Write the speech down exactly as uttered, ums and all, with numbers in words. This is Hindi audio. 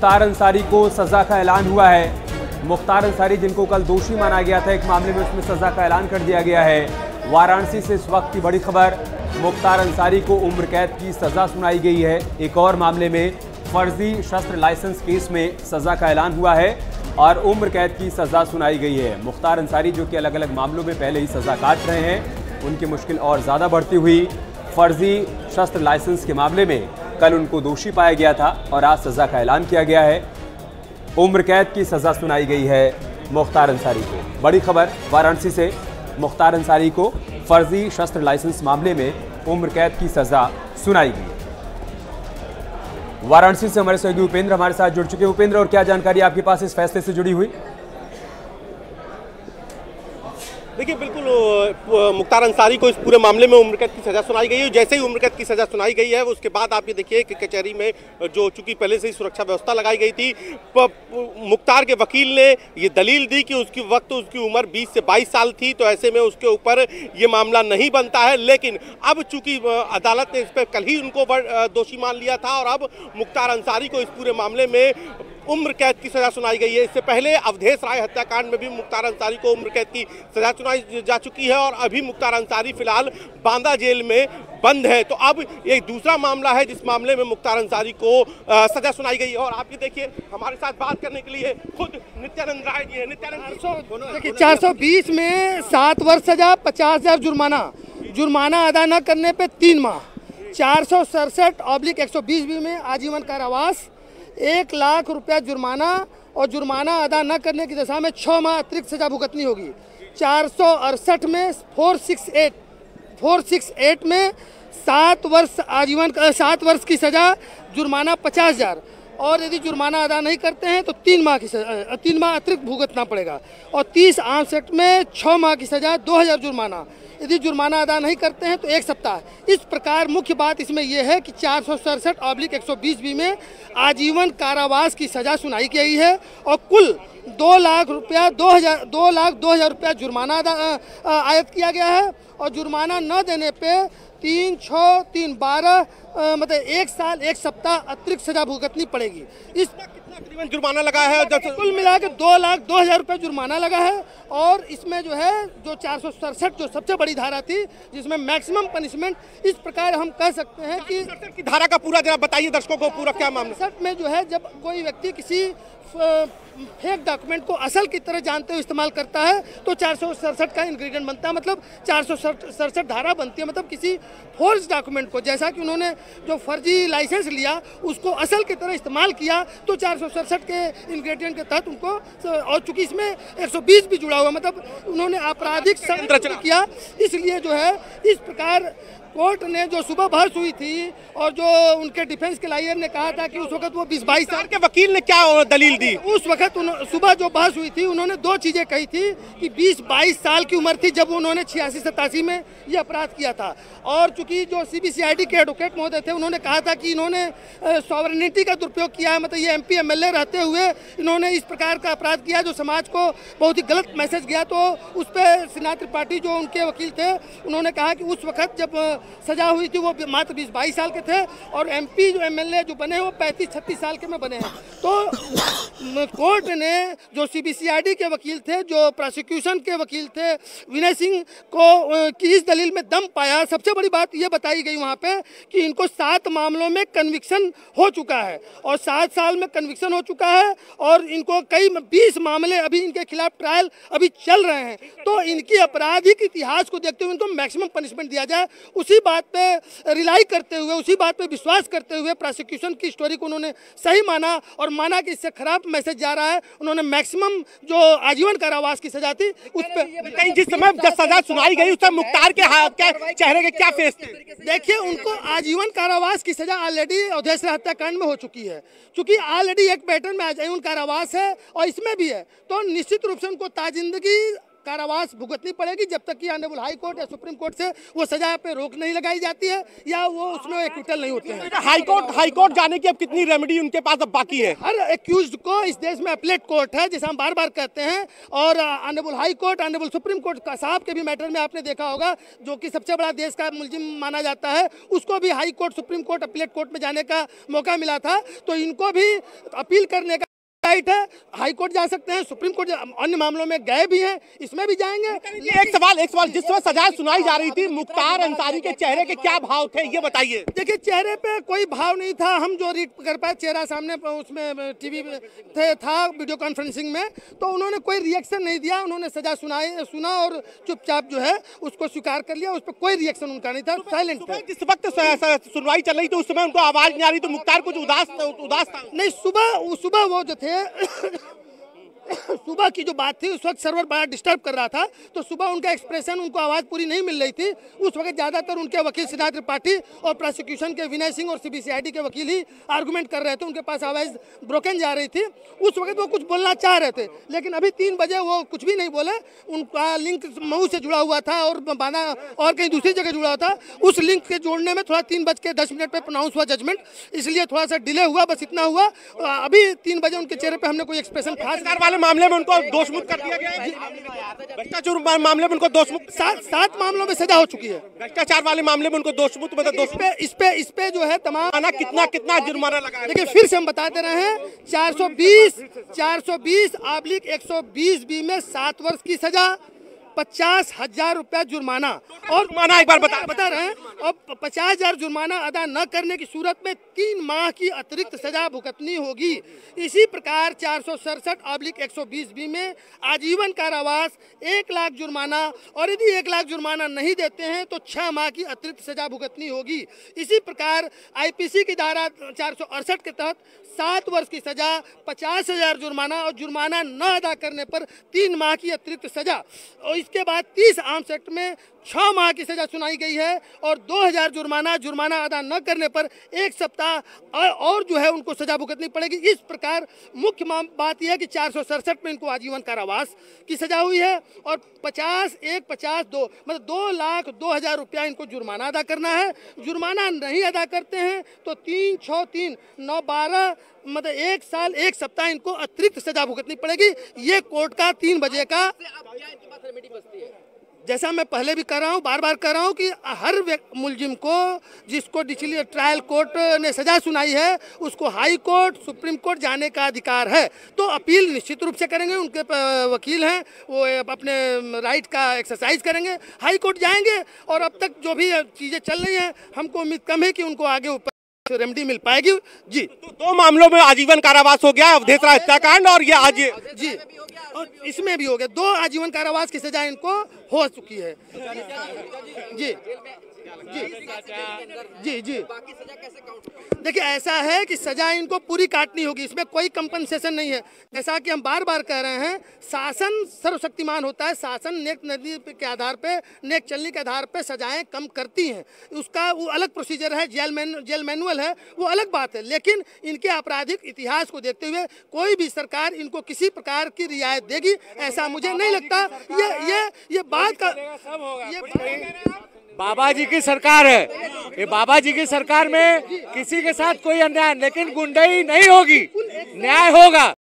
मुख्तार अंसारी को सजा का ऐलान हुआ है। मुख्तार अंसारी जिनको कल दोषी माना गया था एक मामले में, उसमें सजा का ऐलान कर दिया गया है। वाराणसी से इस वक्त की बड़ी खबर, मुख्तार अंसारी को उम्र कैद की सजा सुनाई गई है। एक और मामले में फर्जी शस्त्र लाइसेंस केस में सजा का ऐलान हुआ है और उम्र कैद की सजा सुनाई गई है। मुख्तार अंसारी जो कि अलग अलग मामलों में पहले ही सजा काट रहे हैं, उनकी मुश्किल और ज़्यादा बढ़ती हुई। फर्जी शस्त्र लाइसेंस के मामले में कल उनको दोषी पाया गया था और आज सजा का ऐलान किया गया है। उम्र कैद की सजा सुनाई गई है मुख्तार अंसारी को। बड़ी खबर वाराणसी से, मुख्तार अंसारी को फर्जी शस्त्र लाइसेंस मामले में उम्र कैद की सजा सुनाई गई। वाराणसी से हमारे सहयोगी उपेंद्र हमारे साथ जुड़ चुके हैं। उपेंद्र, और क्या जानकारी आपके पास इस फैसले से जुड़ी हुई? देखिए, बिल्कुल मुख्तार अंसारी को इस पूरे मामले में उम्र कैद की सजा सुनाई गई है। जैसे ही उम्र कैद की सजा सुनाई गई है उसके बाद आप ये देखिए कि कचहरी में जो चूंकि पहले से ही सुरक्षा व्यवस्था लगाई गई थी, मुख्तार के वकील ने ये दलील दी कि उसकी वक्त उसकी उम्र बीस से बाईस साल थी, तो ऐसे में उसके ऊपर ये मामला नहीं बनता है। लेकिन अब चूंकि अदालत ने इस पर कल ही उनको दोषी मान लिया था और अब मुख्तार अंसारी को इस पूरे मामले में उम्र कैद की सजा सुनाई गई है। इससे पहले अवधेश राय हत्याकांड में भी मुख्तार अंसारी को उम्र कैद की सजा सुनाई जा चुकी है और अभी मुख्तार अंसारी फिलहाल बांदा जेल में बंद है। तो अब एक दूसरा मामला है जिस मामले में मुख्तार अंसारी को आ, सजा सुनाई गई है। और आप ये देखिए, हमारे साथ बात करने के लिए खुद नित्यानंद राय जी है। नित्यानंद, देखिए, चार सौ बीस में सात वर्ष सजा, पचास हजार जुर्माना, जुर्माना अदा न करने पे तीन माह, चार सौ सड़सठ ऑब्लिक एक सौ बीस बी में आजीवन कारावास, एक लाख रुपया जुर्माना और जुर्माना अदा न करने की दशा में छः माह अतिरिक्त सजा भुगतनी होगी। चार सौ अड़सठ में four six eight four six eight में सात वर्ष आजीवन सात वर्ष की सजा, जुर्माना पचास हजार, और यदि जुर्माना अदा नहीं करते हैं तो तीन माह की सजा, तीन माह अतिरिक्त भुगतना पड़ेगा। और तीस आर्म्स एक्ट में छः माह की सजा, दो हज़ार जुर्माना, यदि जुर्माना अदा नहीं करते हैं तो एक सप्ताह। इस प्रकार मुख्य बात इसमें यह है कि चार सौ सड़सठ ऑब्लिक एक सौ बीस बी में आजीवन कारावास की सजा सुनाई गई है और कुल दो लाख रुपया दो हज़ार दो लाख दो हज़ार रुपया जुर्माना आयत किया गया है और जुर्माना न देने पे तीन छः तीन बारह मतलब एक साल एक सप्ताह अतिरिक्त सजा भुगतनी पड़ेगी। इस तकरीबन जुर्माना लगा है, कुल मिला के दो लाख दो हज़ार रुपये जुर्माना लगा है। और इसमें जो है जो चार सौ सड़सठ जो सबसे बड़ी धारा थी जिसमें मैक्सिमम पनिशमेंट, इस प्रकार हम कह सकते हैं कि की धारा का पूरा जरा बताइए दर्शकों को, पूरा क्या मामला। सड़सठ में जो है जब कोई व्यक्ति किसी फेक डॉक्यूमेंट को असल की तरह जानते हुए इस्तेमाल करता है तो चार सौ सड़सठ का इंग्रेडिएंट बनता है, मतलब चार सौ सड़सठ धारा बनती है। मतलब किसी फोर्ज डॉक्यूमेंट को, जैसा कि उन्होंने जो फर्जी लाइसेंस लिया उसको असल की तरह इस्तेमाल किया तो चार सौ सड़सठ के इंग्रेडिएंट के तहत उनको, और चूंकि इसमें एक सौ बीस भी जुड़ा हुआ, मतलब उन्होंने आपराधिक संरचना किया, इसलिए जो है इस प्रकार कोर्ट ने जो सुबह बहस हुई थी और जो उनके डिफेंस के लॉयर ने कहा था कि उस वक्त वो बीस बाईस साल के वकील ने क्या दलील दी, उस वक्त सुबह जो बहस हुई थी उन्होंने दो चीज़ें कही थी कि बीस बाईस साल की उम्र थी जब उन्होंने छियासी सतासी में ये अपराध किया था। और चूंकि जो सीबीसीआईडी के एडवोकेट महोदय थे उन्होंने कहा था कि इन्होंने सॉवरेनिटी का दुरुपयोग किया है, मतलब ये एमपी एमएलए रहते हुए इन्होंने इस प्रकार का अपराध किया जो समाज को बहुत ही गलत मैसेज गया। तो उस पर श्रीनाथ त्रिपाठी जो उनके वकील थे उन्होंने कहा कि उस वक्त जब सजा हुई थी वो मात्र बीस बाईस साल के थे और एमपी जो एमएलए जो बने हैं वो पैंतीस छत्तीस साल के में बने हैं। तो कोर्ट ने जो सीबीसीआईडी के वकील थे, जो प्रोसिक्यूशन के वकील थे, विनय सिंह को की इस दलील में दम पाया। सबसे बड़ी बात ये बताई गई वहाँ पे कि इनको सात मामलों में कन्विक्शन हो चुका है और सात साल में कन्विक्शन हो चुका है और इनको कई बीस मामले अभी इनके खिलाफ ट्रायल अभी चल रहे हैं। तो इनकी आपराधिक इतिहास को देखते हुए इनको मैक्सिमम पनिशमेंट दिया जाए, उसी बात पे रिलाई करते हुए, उसी बात पे विश्वास करते हुए प्रोसिक्यूशन की स्टोरी को उन्होंने सही माना और माना कि इससे खराब मैसेज जा रहा है। उन्होंने मैक्सिमम जो आजीवन कारावास की सजा थी उस पर, जिस समय जब सजा सुनाई गई उस समय मुख्तार के हाथ क्या चेहरे के क्या फेस थे? देखिए, उनको आजीवन कारावास की सजा ऑलरेडी अवधेश राय हत्याकांड में हो चुकी है, क्योंकि ऑलरेडी एक पैटर्न में आजीवन कारावास है और इसमें भी है, तो निश्चित रूप से उनको ताजिंदगी कारावास भुगतनी पड़ेगी जब तक कि ऑनरेबल हाई कोर्ट या सुप्रीम कोर्ट से वो सजा पे रोक नहीं लगाई जाती है या वो उसमें एक्विटल नहीं होते हैं। हाई कोर्ट हाई कोर्ट जाने की अब कितनी रेमेडी उनके पास अब बाकी है? हर एक्यूज्ड को इस देश में अपीलेट कोर्ट है, जैसे हम बार बार कहते हैं, और honourable high court, honourable supreme court का साहब के भी मैटर में आपने देखा होगा, जो कि सबसे बड़ा देश का मुलजिम माना जाता है, उसको भी high court, supreme court, appellate court में जाने का मौका मिला था। तो इनको भी अपील करने का राइट है, हाई कोर्ट जा सकते हैं, सुप्रीम कोर्ट अन्य मामलों में गए भी हैं, इसमें भी जाएंगे। एक सवाल एक सवाल जिस समय सजा सुनाई जा रही थी, मुख्तार अंसारी के चेहरे के क्या भाव थे, ये बताइए। देखिए, चेहरे पे कोई भाव नहीं था, हम जो रीड कर पाए, चेहरा सामने उसमें टीवी थे था वीडियो कॉन्फ्रेंसिंग में, तो उन्होंने कोई रिएक्शन नहीं दिया। उन्होंने सजा सुनाई सुना और चुपचाप जो है उसको स्वीकार कर लिया, उस पर कोई रिएक्शन उनका नहीं था, साइलेंट थे। जिस वक्त सुनवाई चल रही थी उस समय उनको आवाज नहीं आ रही, तो मुख्तार कुछ उदास उदास था? नहीं, सुबह सुबह वो जो थे सुबह की जो बात थी, उस वक्त सर्वर बड़ा डिस्टर्ब कर रहा था, तो सुबह उनका एक्सप्रेशन, उनको आवाज़ पूरी नहीं मिल रही थी। उस वक्त ज़्यादातर उनके वकील सिद्धार्थ त्रिपाठी और प्रोसिक्यूशन के विनय सिंह और सीबीसीआईडी के वकील ही आर्गूमेंट कर रहे थे, उनके पास आवाज़ ब्रोकन जा रही थी। उस वक्त वो कुछ बोलना चाह रहे थे, लेकिन अभी तीन बजे वो कुछ भी नहीं बोले। उनका लिंक मऊ से जुड़ा हुआ था और बाना और कहीं दूसरी जगह जुड़ा हुआ था। उस लिंक के जोड़ने में थोड़ा तीन बज के दस मिनट पर प्रोनाउंस हुआ जजमेंट, इसलिए थोड़ा सा डिले हुआ, बस इतना हुआ। अभी तीन बजे उनके चेहरे पर हमने कोई एक्सप्रेशन खास मामले में उनको दोषमुक्त कर दिया गया है। भ्रष्टाचार मामले में उनको दोषमुक्त, सात सात मामलों में सजा हो चुकी है। भ्रष्टाचार वाले मामले में उनको दोषमुक्त, मतलब दोष पे इस पे इस पे जो है तमाम कितना कितना जुर्माना लगा। देखिए, फिर से हम बताते रहे हैं, चार सौ बीस चार सौ बीस आब्लिक एक सौ बीस बी में सात वर्ष की सजा, पचास हजार रुपया जुर्माना, और जुर्माना एक बार बता बता रहे हैं, और पचास हजार जुर्माना अदा न करने की सूरत में तीन माह की अतिरिक्त सजा भुगतनी होगी। इसी प्रकार चार सौ सड़सठ ऑब्लिक एक सौ बीस बी में आजीवन कारावास, एक लाख जुर्माना, और यदि एक लाख जुर्माना नहीं देते हैं तो छह माह की अतिरिक्त सजा भुगतनी होगी। इसी प्रकार आईपीसी की धारा चार सौ अड़सठ के तहत सात वर्ष की सजा, पचास हजार जुर्माना, और जुर्माना न अदा करने पर तीन माह की अतिरिक्त सजा, और इसके बाद तीस आर्म्स एक्ट में छः माह की सजा सुनाई गई है, और दो हजार जुर्माना, जुर्माना अदा न करने पर एक सप्ताह और जो है उनको सजा भुगतनी पड़ेगी। इस प्रकार मुख्य बात यह है कि चार सौ सड़सठ में इनको आजीवन कारावास की सजा हुई है, और पचास एक पचास दो मतलब दो लाख दो हजार रुपया इनको जुर्माना अदा करना है। जुर्माना नहीं अदा करते हैं तो तीन छः तीन नौ बारह मतलब एक साल एक सप्ताह इनको अतिरिक्त सजा भुगतनी पड़ेगी। ये कोर्ट का तीन बजे का, जैसा मैं पहले भी कर रहा हूँ, बार बार कर रहा हूँ कि हर मुलजिम को, जिसको डिचली ट्रायल कोर्ट ने सजा सुनाई है, उसको हाई कोर्ट, सुप्रीम कोर्ट जाने का अधिकार है। तो अपील निश्चित रूप से करेंगे, उनके वकील हैं, वो अपने राइट का एक्सरसाइज करेंगे, हाई कोर्ट जाएंगे, और अब तक जो भी चीज़ें चल रही हैं, हमको उम्मीद कम है कि उनको आगे ऊपर रेमेडी मिल पाएगी। जी, तो दो मामलों में आजीवन कारावास हो गया, अवधेश हत्याकांड और ये आज जी, और इसमें भी हो गया, दो आजीवन कारावास की सजा इनको हो चुकी है। जी जी जी जी देखिए, ऐसा है कि सजा इनको पूरी काटनी होगी, इसमें कोई कंपनसेशन नहीं है। जैसा कि हम बार बार कह रहे हैं, शासन सर्वशक्तिमान होता है, शासन नेक नदी के आधार पे, नेक चलने के आधार पे सजाएं कम करती हैं, उसका वो अलग प्रोसीजर है, जेल मैन जेल मैनुअल है, वो अलग बात है। लेकिन इनके आपराधिक इतिहास को देखते हुए कोई भी सरकार इनको किसी प्रकार की रियायत देगी, ऐसा मुझे नहीं लगता। ये ये ये बात का ये बाबा जी की सरकार है, ये बाबा जी की सरकार में किसी के साथ कोई अन्याय, लेकिन गुंडाई नहीं होगी, न्याय होगा।